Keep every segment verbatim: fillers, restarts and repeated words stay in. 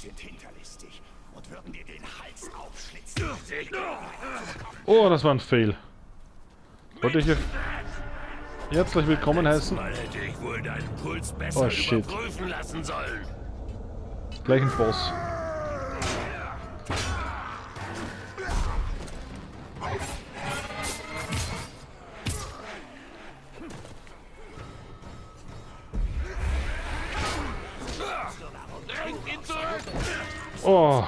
sind hinterlistig und würden dir den Hals aufschlitzen. Oh, das war ein Fail. Wollte ich hier herzlich willkommen heißen. Mal hätte ich wohl deinen Puls besser Oh shit. überprüfen lassen sollen. Gleich ein Boss. Oh.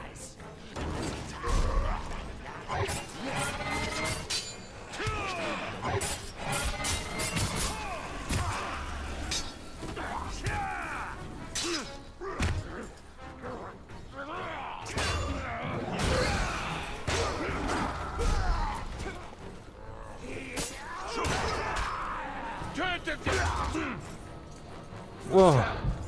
Oh.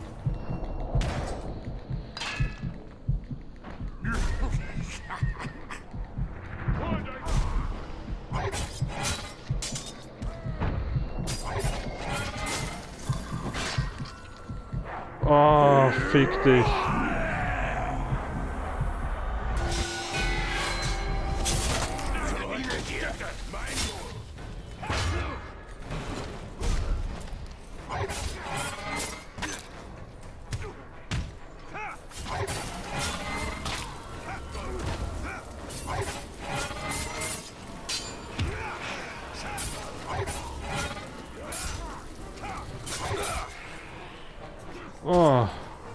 Oh, fick dich. Oh.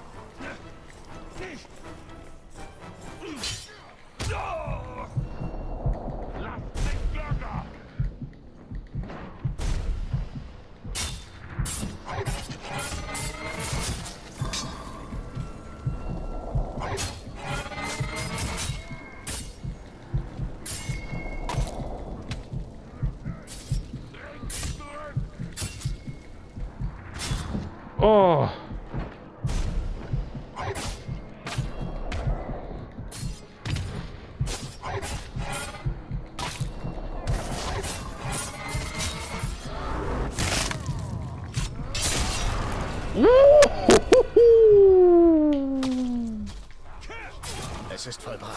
Oh. Es ist vollbracht.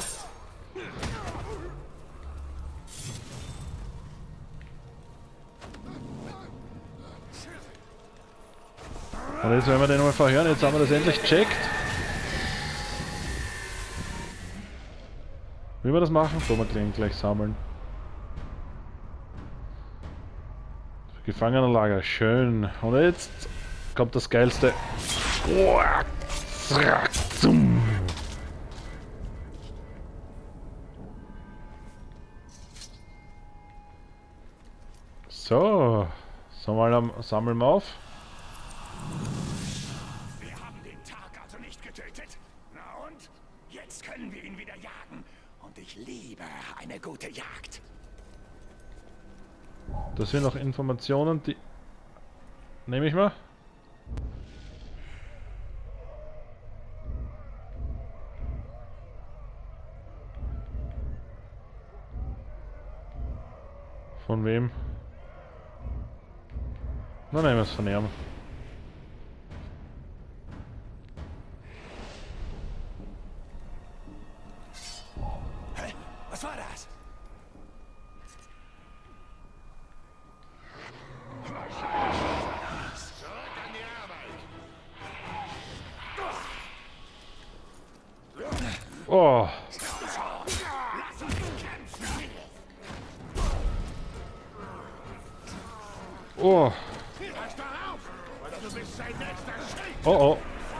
Und jetzt werden wir den mal verhören. Jetzt haben wir das endlich gecheckt. Wie wir das machen? So, wir gleich, gleich sammeln. Gefangenenlager, schön. Und jetzt kommt das Geilste. So, sammeln, sammeln wir auf. Wir haben den Tag also nicht getötet. Na und? Jetzt können wir ihn wieder jagen. Und ich liebe eine gute Jagd. Das sind noch Informationen, die nehme ich mal. Von wem? Na, nehmen wir es von ihm. Hä? Was war das? Oh. Oh. Oh oh.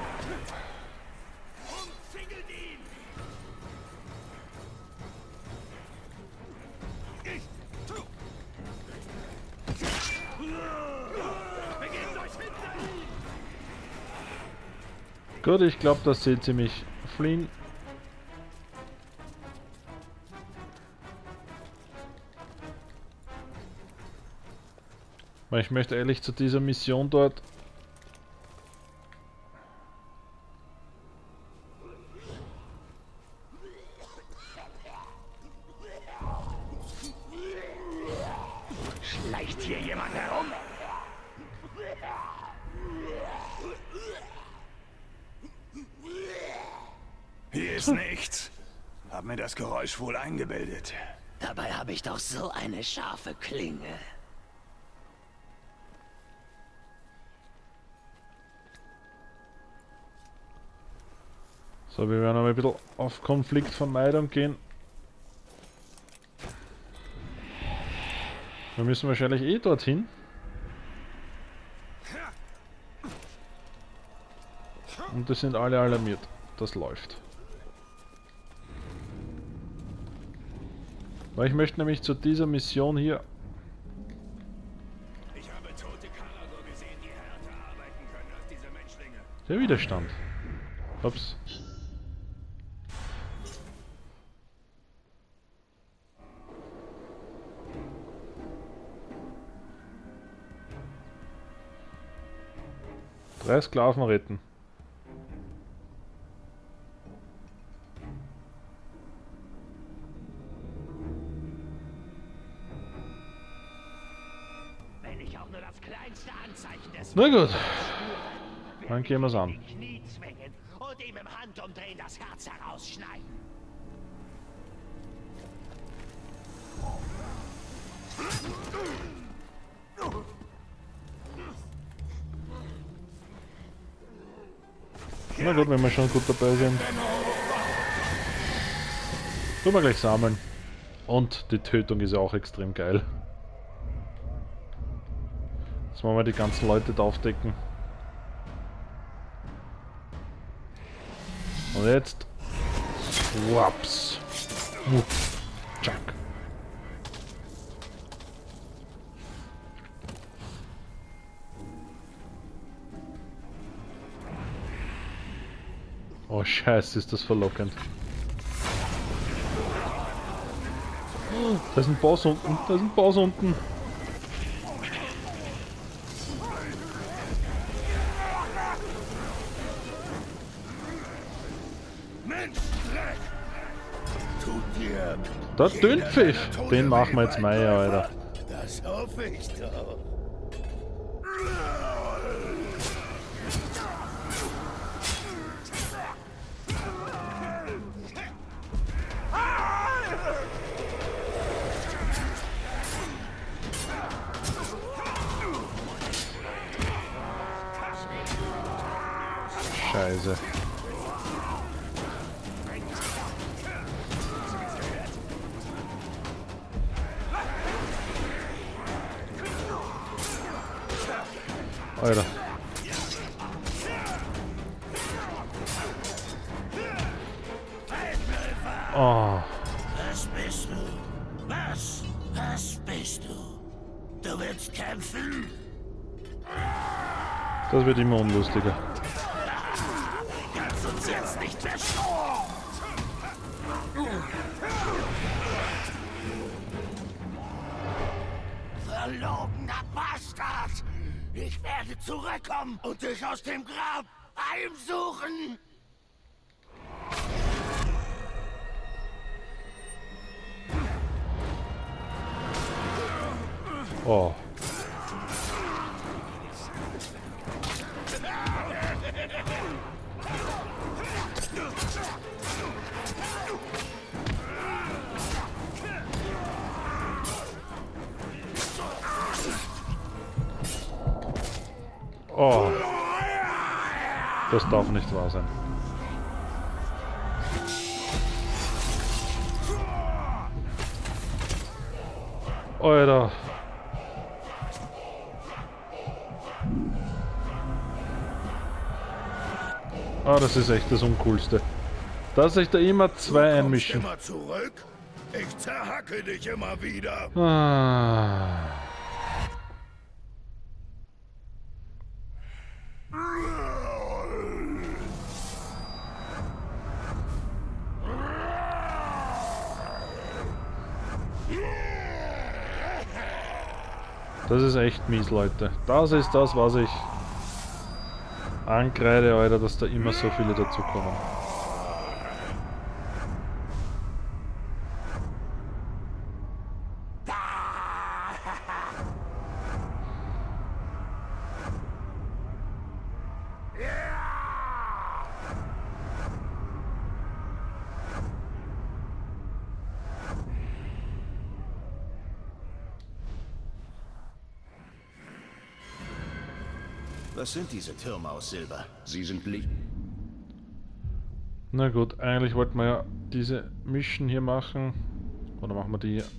Gut, ich glaube, das seht sie mich fliehen. Weil ich möchte ehrlich zu dieser Mission dort Schleicht hier jemand herum? Ist nichts. Hab mir das Geräusch wohl eingebildet. Dabei habe ich doch so eine scharfe Klinge. So, wir werden aber ein bisschen auf Konfliktvermeidung gehen. Wir müssen wahrscheinlich eh dorthin. Und das sind alle alarmiert. Das läuft. Weil ich möchte nämlich zu dieser Mission hier... Ich habe tote Karagor gesehen, die härter arbeiten können als diese Menschlinge. Der Widerstand. Ups. Drei Sklaven retten. Wenn ich auch nur das kleinste Anzeichen des Na gut. spüre, Dann gehen wir's werde an. ich ihn in die Knie zwingen und ihm im Handumdrehen das Herz herausschneiden. Na gut, wenn wir schon gut dabei sind. Tun wir gleich sammeln. Und die Tötung ist ja auch extrem geil. Jetzt wollen wir die ganzen Leute da aufdecken. Und jetzt... Waps. Chuck. Oh Scheiße, ist das verlockend. Da ist ein Boss unten, da ist ein Boss unten. Mensch, Dreck! Tut dir... Der Dünnpfiff, den machen wir jetzt mal, Alter. Das hoffe ich doch. Scheiße. Alter. Oh. Was bist du? Was? Was bist du? Du willst kämpfen? Das wird immer unlustiger. Kannst uns jetzt nicht verstehen. Verlogener Bastard! Ich werde zurückkommen und dich aus dem Grab heimsuchen! Oh. Oh. Das darf nicht wahr sein. Alter. Ah, das ist echt das Uncoolste. Dass sich da immer zwei einmischen. Immer zurück? Ich zerhacke dich immer wieder. Ah. Das ist echt mies, Leute. Das ist das, was ich ankreide, Alter, dass da immer so viele dazukommen. Was sind diese Türme aus Silber? Sie sind Licht. Na gut, eigentlich wollten wir ja diese Mission hier machen. Oder machen wir die hier?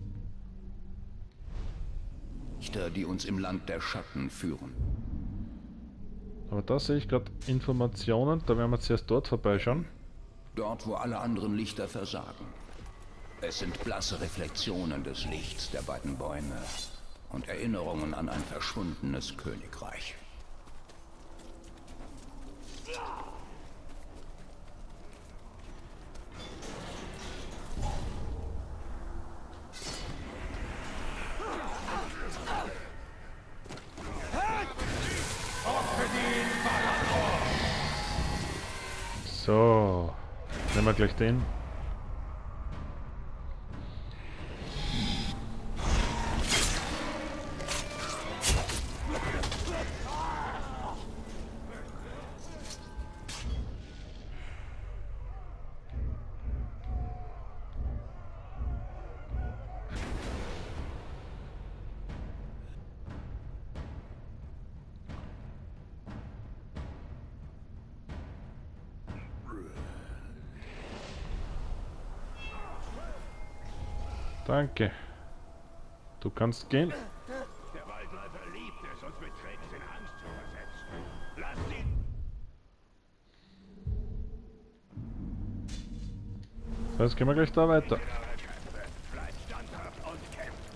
Lichter, die uns im Land der Schatten führen. Aber da sehe ich gerade Informationen, da werden wir zuerst dort vorbeischauen. Dort, wo alle anderen Lichter versagen. Es sind blasse Reflexionen des Lichts der beiden Bäume und Erinnerungen an ein verschwundenes Königreich. So, nehmen wir gleich den. Danke. Du kannst gehen. Der Waldläufer liebt es, uns mit Tricks in Angst zu versetzen. Lasst ihn! So, jetzt gehen wir gleich da weiter. Bleibt standhaft und kämpft!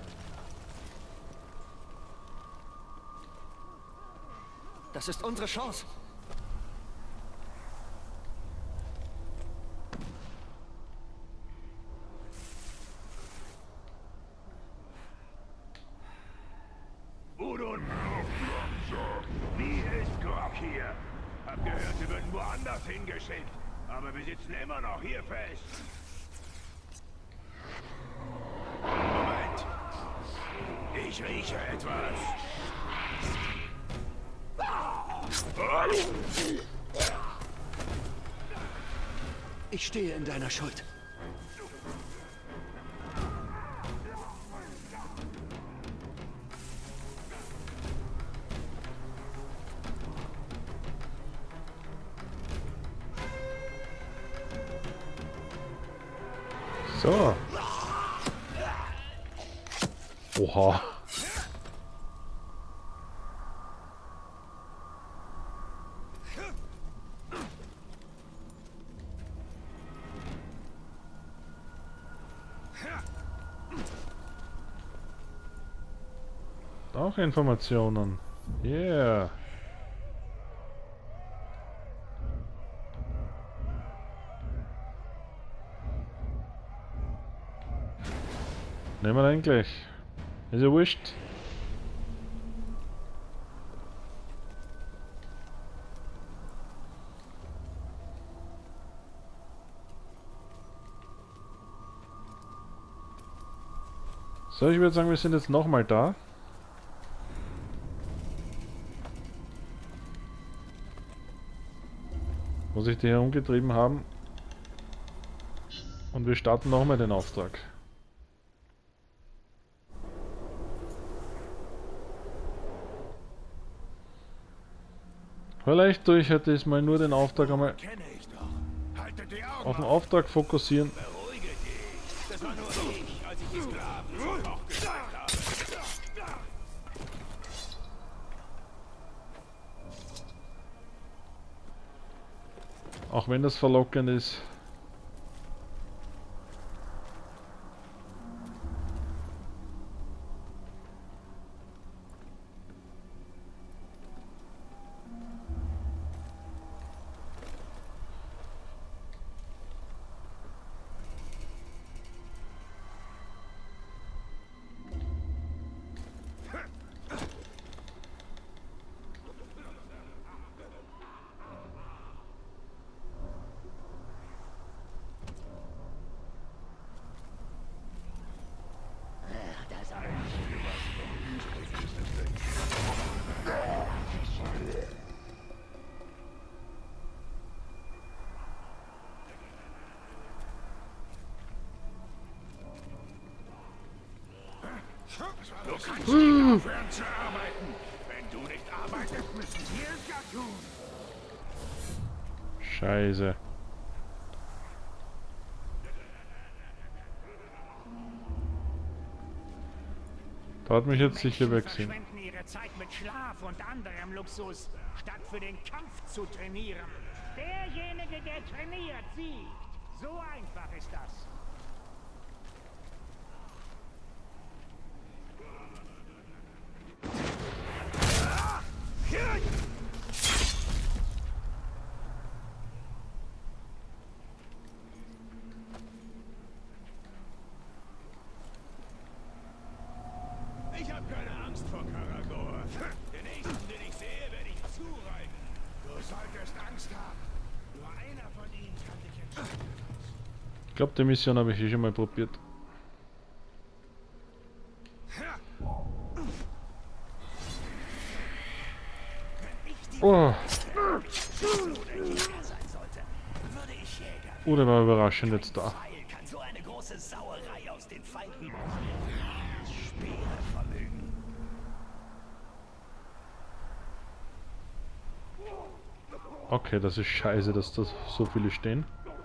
Das ist unsere Chance. Udo und Wie ist Grog hier? Hab gehört, sie würden woanders hingeschickt. Aber wir sitzen immer noch hier fest. Moment. Ich rieche etwas. Ich stehe in deiner Schuld. So. Oha. Auch Informationen. Yeah. Nehmen wir den gleich. Ist ja wurscht. So, ich würde sagen, wir sind jetzt nochmal da. Wo sich die herumgetrieben haben. Und wir starten nochmal den Auftrag. Vielleicht tue ich halt diesmal nur den Auftrag einmal Kenne ich doch. Haltet die Augen auf den auf. Auftrag fokussieren. Beruhige dich. Das war nur ich, als ich die Sklaven zum Koch gezeigt habe. Auch wenn das verlockend ist. Du kannst nicht aufhören zu arbeiten. Wenn du nicht Arbeit, das müssen wir es ja tun. Scheiße. Da hat mich jetzt sicher wegsehen. Verschwenden ihre Zeit mit Schlaf und anderem Luxus, statt für den Kampf zu trainieren. Derjenige, der trainiert, siegt. So einfach ist das. Ich habe keine Angst vor Karagor. Den nächsten, den ich sehe, werde ich zureiben. Du solltest Angst haben. Nur einer von ihnen kann dich entscheiden. Ich glaube, die Mission habe ich eh schon mal probiert. Oh. Oh, der war überraschend jetzt da. Kann so eine große Sauerei aus den Feinden machen. Das schwere Vermögen. Okay, das ist scheiße, dass da so viele stehen.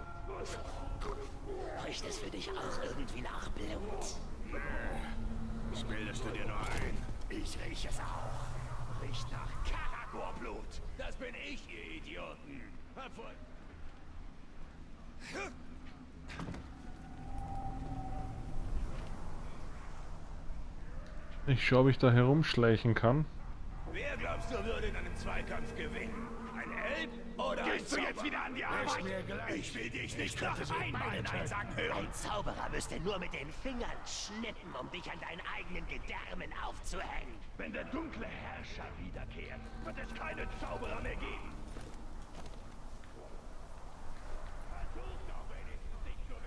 Riecht es für dich auch irgendwie nach Blut? Das bildest du dir nur ein. Ich rieche es auch. Riecht nach Karagor-Blut. Das bin ich, ihr Idioten. Hab wohl- Ich schaue, ob ich da herumschleichen kann. Wer glaubst du würde in einem Zweikampf gewinnen? Ein Elb oder ein Gehst du jetzt wieder an die Arbeit? Ich will dich nicht noch einmal Nein sagen hören. Ein Zauberer müsste nur mit den Fingern schnippen, um dich an deinen eigenen Gedärmen aufzuhängen. Wenn der dunkle Herrscher wiederkehrt, wird es keine Zauberer mehr geben. Versuch doch wenigstens nicht zu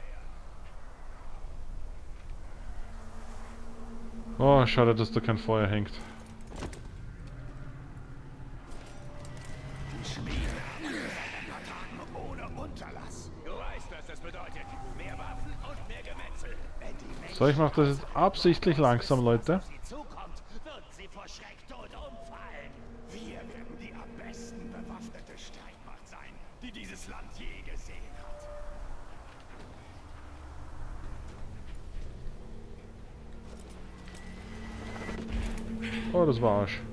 wehren. Oh, schade, dass da kein Feuer hängt. Ohne Unterlass. Du weißt, was das bedeutet. Mehr Waffen und mehr Gemetzel. Wenn die Menschen So, ich mache das jetzt absichtlich langsam, Leute. sie zukommt, wird sie vor Schreck tot umfallen. Wir werden die am besten bewaffnete Streitmacht sein, die dieses Land je gesehen hat. Oh, das war Arsch.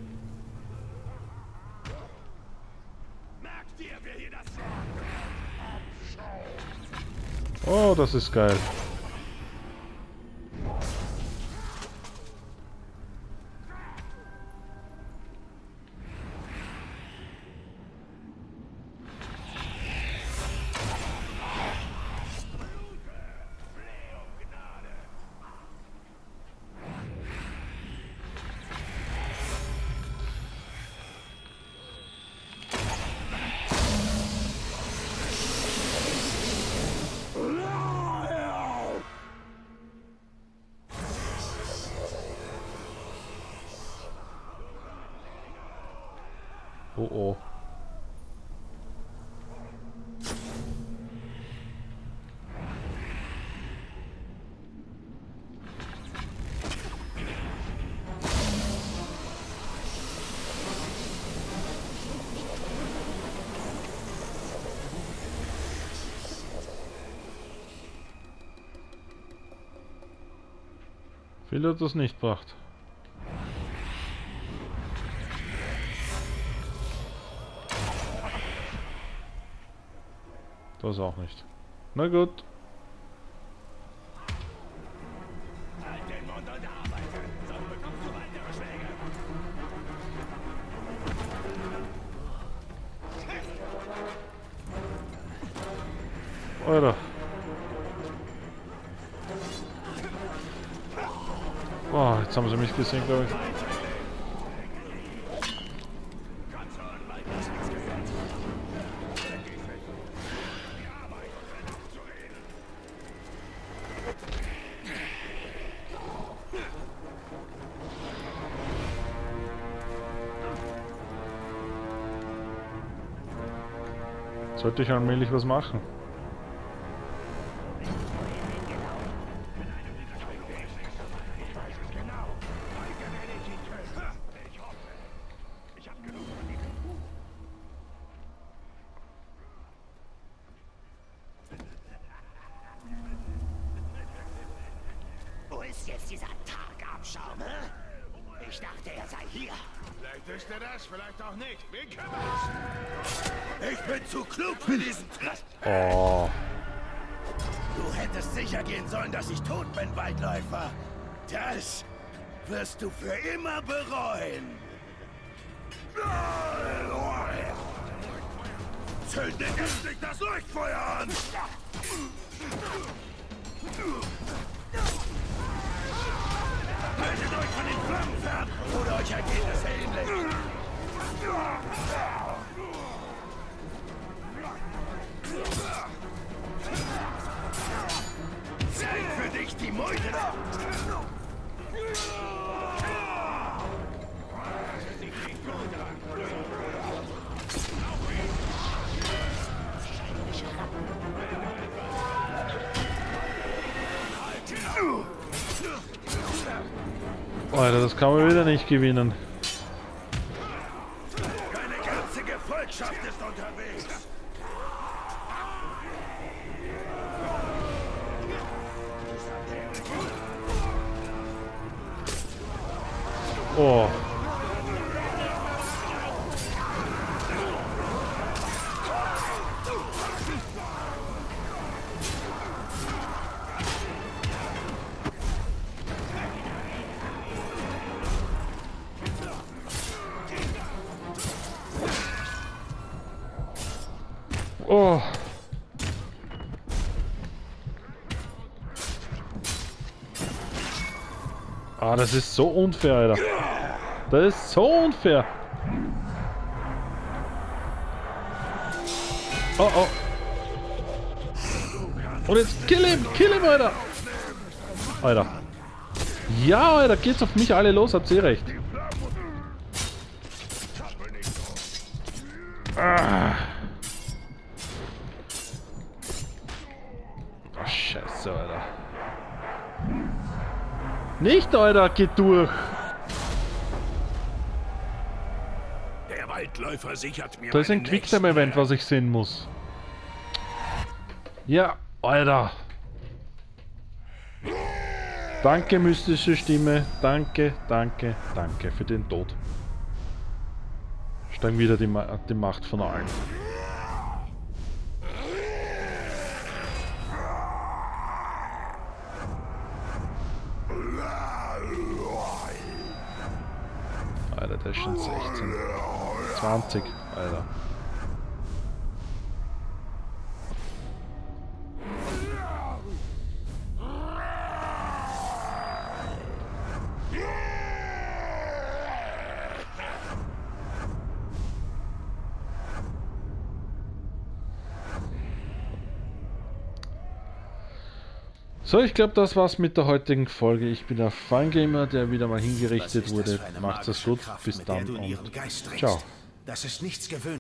Merkt ihr, wer hier das sagt? Oh, das ist geil. Oh oh. Viel hat das nicht gebracht. Das auch nicht. Na gut. Halt den Mund und arbeite, sonst bekommst du weitere Schläge. Alter. Oh, jetzt haben sie mich gesehen, glaube ich. Ganz hören, weil das nichts gehört. Die Arbeit und dann zu reden. Sollte ich allmählich was machen. Ich weiß es genau. Heute werde ich ihn töten. Ich hoffe. Ich habe genug jetzt dieser Tagabschaum, hä? Ich dachte, er sei hier. Vielleicht ist er das, vielleicht auch nicht. Wen kümmert's? Ich bin zu klug für diesen Trust. Oh. Du hättest sicher gehen sollen, dass ich tot bin, Waldläufer. Das wirst du für immer bereuen. Zünde endlich das Leuchtfeuer an! Haltet euch von den Flammen fern, oder euch ergeht es ähnlich. Zeit für dich, die Meute! Alter, das kann man wieder nicht gewinnen. Deine ganze Gefolgschaft ist unterwegs. Oh. Oh. Ah, das ist so unfair, Alter. Das ist so unfair. Oh, oh. Und jetzt kill ihn, kill ihn, Alter. Alter. Ja, Alter, geht's auf mich alle los, habt ihr recht. Ah. Oh, Scheiße, Alter. Nicht, Alter, geht durch. Der Waldläufer sichert mir. Da ist ein Quicktime-Event, was ich sehen muss. Ja, Alter. Danke, mystische Stimme. Danke, danke, danke für den Tod. Steigen wieder die, Ma die Macht von allen. Alter, der ist schon sechzehn. zwanzig, Alter. So, ich glaube, das war's mit der heutigen Folge. Ich bin der Fangamer, der wieder mal hingerichtet wurde. Macht's es gut, bis dann und ciao. Das ist nichts gewöhnliches.